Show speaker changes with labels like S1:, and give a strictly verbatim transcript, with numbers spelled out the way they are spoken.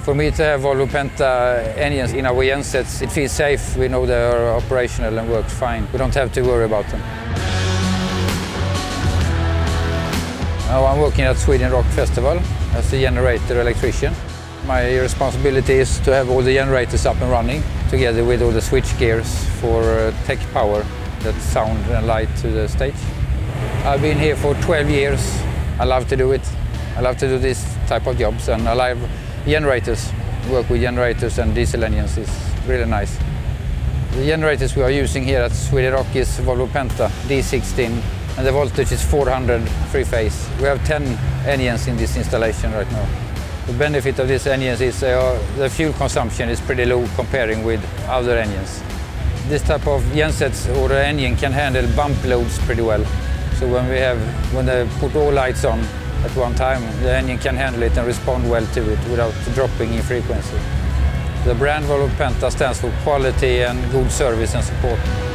S1: For me to have Volvo Penta engines in our gensets, it feels safe. We know they are operational and work fine. We don't have to worry about them. Now I'm working at Sweden Rock Festival as a generator electrician. My responsibility is to have all the generators up and running, together with all the switch gears for uh, tech power that sound and light to the stage. I've been here for twelve years. I love to do it. I love to do this type of jobs, and I love generators. Work with generators and diesel engines is really nice. The generators we are using here at Sweden Rock is Volvo Penta D sixteen, and the voltage is four hundred three-phase. We have ten engines in this installation right now. The benefit of these engines is uh, the fuel consumption is pretty low comparing with other engines. This type of gensets or engine can handle bump loads pretty well. So when we have, when they put all lights on at one time, the engine can handle it and respond well to it without dropping in frequency. The brand Volvo Penta stands for quality and good service and support.